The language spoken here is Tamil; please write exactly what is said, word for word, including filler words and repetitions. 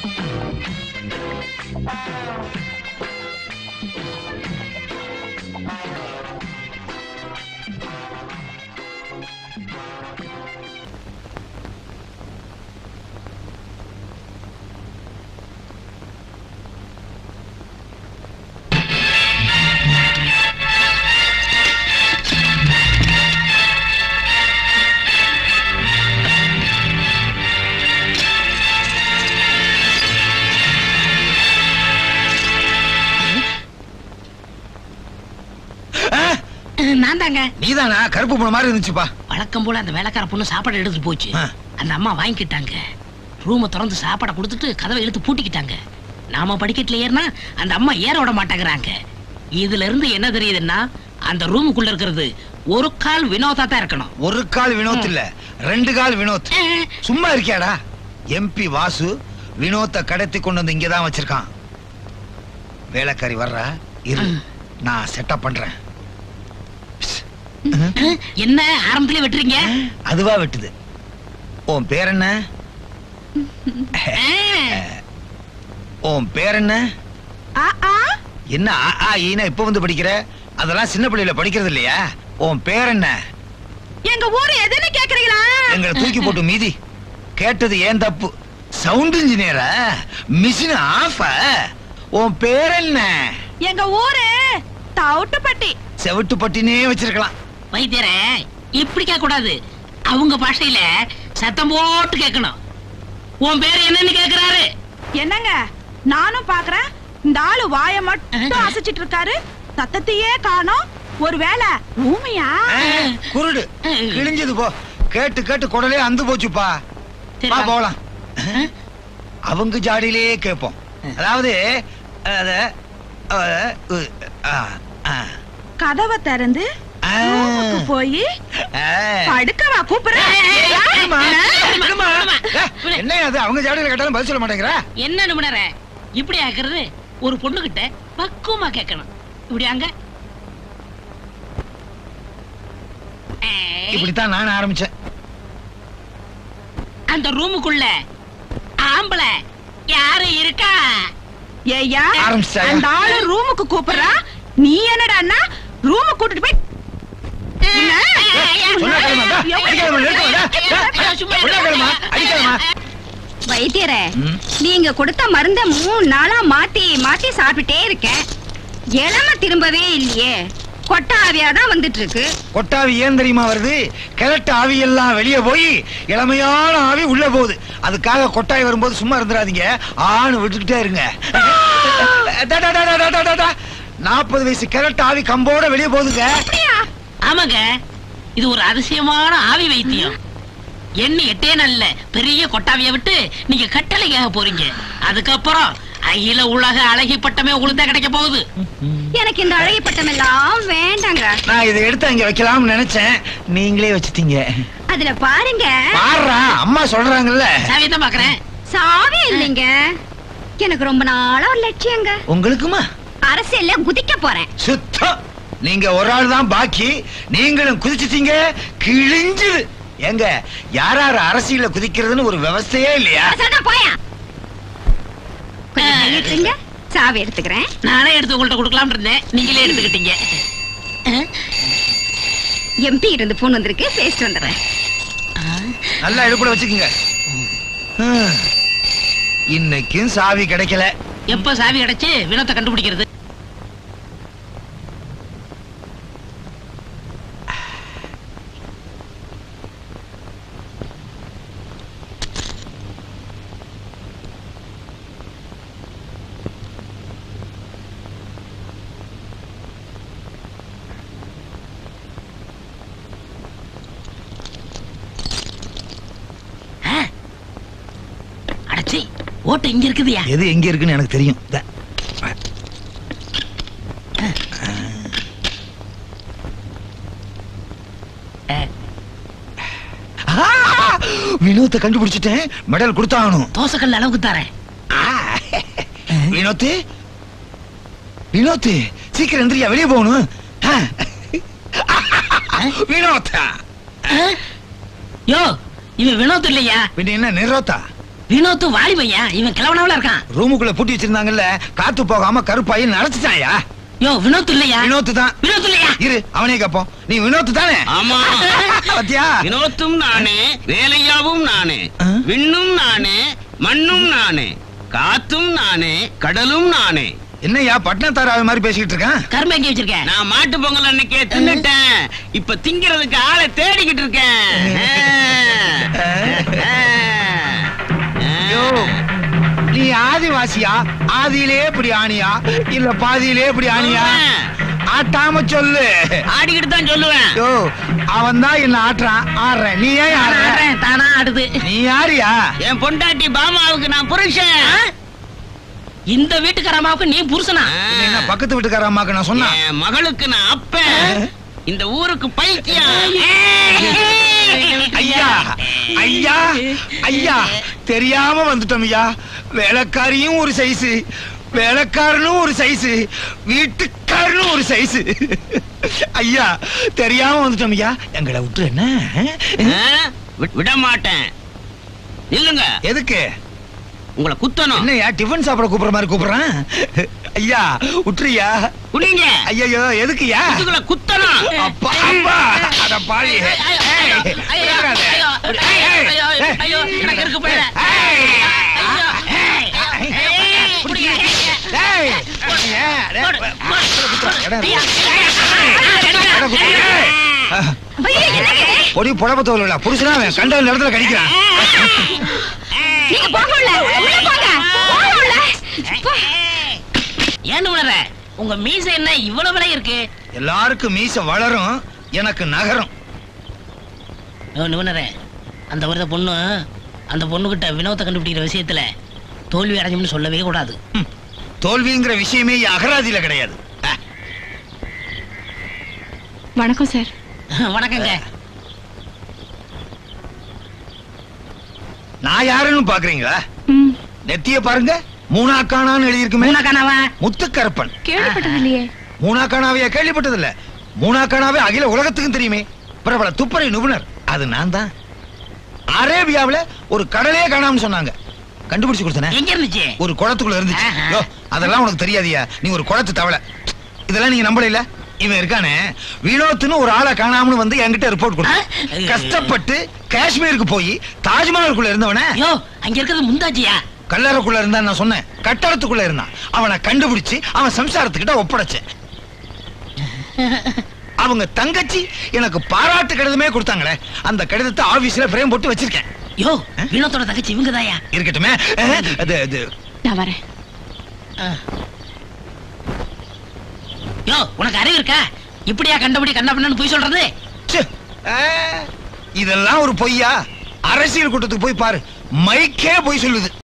நீதானா? கருப்பு பொண்ணு மாதிரி இருந்துச்சுப்பா. வழக்கம் போல அந்த வேலைக்கார பொண்ணு சாப்பாடு எடுத்துட்டு போச்சு. அந்த அம்மா வாங்கிக்கிட்டாங்க. ரூமை திறந்து சாப்பாடை கொடுத்துட்டு கதவை இழுத்து பூட்டிக்கிட்டாங்க. நாம படிக்கட்டுல ஏறினா அந்த அம்மா ஏற விட மாட்டேங்கிறாங்க. இதுல இருந்து என்ன தெரியுதுன்னா அந்த ரூமுக்குள்ள இருக்கிறது ஒரு கால் வினோதா தான் இருக்கணும். ஒரு கால் வினோத் இல்ல, ரெண்டு கால் வினோத். சும்மா இருக்கியாடா? எம்பி வாசு வினோத்தை கடத்தி கொண்டு வந்து இங்கதான் வச்சிருக்கான். வேலைக்காரி வர்றா, இரு நான் செட்டப் பண்றேன். என்ன ஆரம்பத்திலே வெட்டுறீங்க? அதுவா வெட்டுது. உன் பேர் என்ன? உன் பேர் என்ன? என்ன ஆ ஈனா இப்ப வந்து படிக்கிற? அதெல்லாம் சின்ன பிள்ளையில படிக்கிறது இல்லையா? உன் பேர் என்ன? எங்க ஊரு எதுன்னு கேக்குறீங்களா? எங்களை தூக்கி போட்டு மீதி கேட்டது ஏன் தப்பு. சவுண்ட் இன்ஜினியரா? Machine off. உன் பேர் என்ன? எங்க ஊரு தவுட்டுப்பட்டி. செவட்டுப்பட்டினே வச்சிருக்கலாம். வைத்தியரே இப்படி கேட்க கூடாது. அவங்க பாஷையில சத்தம் போட்டு கேட்கணும். உன் பேர் என்னன்னு கேக்குறாரு. என்னங்க நானும் பாக்குறேன். இந்த ஆளு வாய மட்டும் அசைச்சிட்டு இருக்காரு, சத்தத்தையே காணோம். ஒருவேளை ஊமையா? குருடு கிழிஞ்சது போ. கேட்டு கேட்டு குடலே அந்து போச்சுப்பா. வா போலாம். அவங்க ஜாடியிலே கேட்போம். அதாவது கதவை திறந்து போய் படுக்கவா கூப்பிடுறேன். என்ன அது? அவங்க ஜாடியில கேட்டாலும் பதில் சொல்ல மாட்டேங்கிற. என்ன நிமிடற இப்படி ஆக்குறது? ஒரு பொண்ணு கிட்ட பக்குவமா கேட்கணும். இப்படி அங்க இப்படித்தான் நான் ஆரம்பிச்சேன். அந்த ரூமுக்குள்ள ஆம்பளை யாரு இருக்கா? ஏய்யா அந்த ஆளு ரூமுக்கு கூப்பிடுறா, நீ என்னடா ரூமுக்கு கூட்டிட்டு போய் வைத்தியரே, நீங்க கொடுத்த மருந்த மூணு நாளா மாத்தி மாத்தி சாப்பிட்டே இருக்கேன். இளம திரும்பவே இல்லையே. கொட்ட ஆவியாதான் வந்துட்டு இருக்கு. கொட்டாவி ஏன் தெரியுமா வருது? கிழட்டு ஆவி எல்லாம் வெளியே போய் இளமையான ஆவி உள்ள போகுது. அதுக்காக கொட்டாய் வரும்போது சும்மா இருந்துடாதீங்க, ஆணு விட்டுக்கிட்டே இருங்க. நாற்பது வயசு கிழட்டு ஆவி கம்போட வெளியே போகுதுங்க. ஆமாங்க, இது ஒரு அதிசயமான ஆவி வைத்தியம். எண்ணி எட்டே நல்ல பெரிய கொட்டாவிய விட்டு நீங்க கட்டளையாக போறீங்க. அதுக்கப்புறம் அகில உலக அழகி பட்டமே உங்களுக்கு கிடைக்க போகுது. எனக்கு இந்த அழகி பட்டம் எல்லாம் வேண்டாங்க. நான் இதை எடுத்து அங்க வைக்கலாம்னு நினைச்சேன், நீங்களே வச்சிட்டீங்க. அதுல பாருங்க. பாருடா, அம்மா சொல்றாங்கல்ல. சாவி தான் பாக்குறேன். சாவி இல்லைங்க, எனக்கு ரொம்ப நாளா ஒரு லட்சியங்க. உங்களுக்குமா? அரசியல்ல குதிக்க போறேன். சுத்தம், நீங்க ஒரு ஆள் தான் பாக்கி. நீங்களும் குதிச்சிட்டீங்க, கிழிஞ்சு. எங்க யாராரு அரசியல்ல குதிக்கிறதுன்னு ஒரு விவசாயே இல்லையா? போயா சாவி எடுத்துக்கிறேன். நானே எடுத்து உங்கள்ட்ட கொடுக்கலாம் இருந்தேன், நீங்களே எடுத்துக்கிட்டீங்க. எம்பி இருந்து போன் வந்திருக்கு, பேசிட்டு வந்துடுறேன். நல்லா எடுப்புல வச்சுக்கோங்க. இன்னைக்கும் சாவி கிடைக்கல. எப்ப சாவி கிடைச்சு வினோத்தை கண்டுபிடிக்கிறது? ஓட்ட இங்க இருக்குதுயா? எது எங்க இருக்குன்னு எனக்கு தெரியும். வினோத்தை கண்டுபிடிச்சிட்டேன், மெடல் கொடுத்தாகணும். தோசைக்கல்ல அளவுக்கு தரேன். வினோத்து, வினோத்து சீக்கிரம் எந்திரியா, வெளியே போகணும். வினோத்தா? யோ, இவன் வினோத் இல்லையா? பின்ன என்ன நிரோத்தா? வினோத் வாலி பையன், இவன் கிழவனவள இருக்கான். ரூமுக்குள்ள பூட்டி வச்சிருந்தாங்கல்ல, காத்து போகாம கருப்பாயி நடந்துட்டாயா? யோ வினோத் இல்லையா? வினோத் தான். வினோத் இல்லையா? இரு அவனே கேப்போம். நீ வினோத் தானே? ஆமா. பாத்தியா? வினோத்தும் நானே, வேலையாவும் நானே, விண்ணும் நானே, மண்ணும் நானே, காத்தும் நானே, கடலும் நானே. என்னையா பட்டணத்தாராவது மாதிரி பேசிக்கிட்டு இருக்கான்? கரும்பு எங்க வச்சிருக்கேன்? நான் மாட்டு பொங்கல் அன்னைக்கே தின்னுட்டேன். இப்ப திங்கிறதுக்கு ஆளை தேடிக்கிட்டு இருக்கேன். யோ, நீ ஆதிவாசியா? ஆதியிலே இப்படி ஆணியா இல்ல பாதியிலே இப்படி ஆணியா? ஆட்டாம சொல்லு. ஆடிக்கிட்டு தான் சொல்லுவேன். யோ, அவன் தான் என்ன ஆட்டுறான், ஆடுறேன். நீ ஏன் ஆடுற? தானா ஆடுது. நீ யாரியா? என் பொண்டாட்டி பாமாவுக்கு நான் புருஷன். இந்த வீட்டுக்கார அம்மாவுக்கு நீ புருஷனா? என்ன பக்கத்து வீட்டுக்கார அம்மாக்கு நான் சொன்னேன். என் மகளுக்கு நான் அப்பன். இந்த ஊருக்கு பைத்தியம். ஐயா ஐயா ஐயா, தெரியாம வந்துட்டோம் ஐயா. வேலைக்காரியும் ஒரு சைஸ், வேலைக்காரனும் ஒரு சைஸ், வீட்டுக்காரனும் ஒரு சைஸ். ஐயா தெரியாம வந்துட்டோம் ஐயா, எங்களை விட்டு என்ன விட மாட்டேன். இல்லங்க. எதுக்கு? உங்களை குத்தணும். என்னையா டிஃபன் சாப்பிட கூப்பிடுற மாதிரி கூப்பிடுறான்? ஐயா உற்றுயா. குடிங்க. ஐயோ எதுக்குயா? இதுக்குள்ள குத்தணும். அப்பா அப்பா அட பாவி. எனக்கு இருக்கு போயிட. பொடி புடப்ப தோல்ல புருஷனா கண்ட இடத்துல கடிக்கிறான். நீங்க போங்க உள்ள. உள்ள போங்க. போங்க உள்ள. ஏன் உணர? உங்க மீசை என்ன இவ்வளவு விலை இருக்கு? எல்லாருக்கும் மீசை வளரும், எனக்கு நகரும். நிபுணரே, அந்த ஒரு பொண்ணு அந்த பொண்ணுகிட்ட வினோத்தை கண்டுபிடிக்கிற விஷயத்துல தோல்வி அடைஞ்சோம்னு சொல்லவே கூடாது. தோல்விங்கிற விஷயமே அகராதியில கிடையாது. வணக்கம் சார். வணக்கங்க. நான் யாருன்னு பாக்குறீங்களா? நெத்திய பாருங்க, மூணாக்கானான்னு எழுதியிருக்குமே. மூணாக்கானாவா? முத்துக்கருப்பன். கேள்விப்பட்டது இல்லையே. மூணாக்கானாவையா கேள்விப்பட்டது இல்ல? மூணாக்கானாவே அகில உலகத்துக்கும் தெரியுமே. பிரபல துப்பறை நிபுணர் அது நான் தான். அரேபியாவுல ஒரு கடலே காணாமனு சொன்னாங்க, கண்டுபிடிச்சு கொடுத்தேன். எங்க இருந்துச்சு? ஒரு குளத்துக்குள்ள இருந்துச்சு. யோ, அதெல்லாம் உனக்கு தெரியாதியா? நீ ஒரு குளத்து தவளை. இதெல்லாம் நீங்க நம்பல இல்ல? இவன் இருக்கானே வினோத்னு ஒரு ஆளை காணாமனு வந்து என்கிட்ட ரிப்போர்ட் கொடுத்தான். கஷ்டப்பட்டு காஷ்மீருக்கு போய் தாஜ்மஹாலுக்குள்ள இருந்தவன. யோ, அங்க இருக்கிறது முந்தாஜியா? கல்லறைக்குள்ள இருந்தா நான் சொன்னேன், கட்டடத்துக்குள்ள இருந்தான். அவனை கண்டுபிடிச்சு அவன் சம்சாரத்துக்கிட்ட ஒப்படைச்சேன். அவங்க தங்கச்சி எனக்கு பாராட்டு கடிதமே கொடுத்தாங்களே, அந்த கடிதத்தை ஆபீஸ்ல பிரேம் போட்டு வச்சிருக்கேன். யோ, வினோத்தோட தங்கச்சி இவங்கதாயா? இருக்கட்டுமே. அது அது நான் வரேன். யோ, உனக்கு அறிவு இருக்கா? இப்படியா கண்டபடி கண்ட பண்ணு போய் சொல்றது? இதெல்லாம் ஒரு பொய்யா? அரசியல் கூட்டத்துக்கு போய் பாரு, மைக்கே போய் சொல்லுது.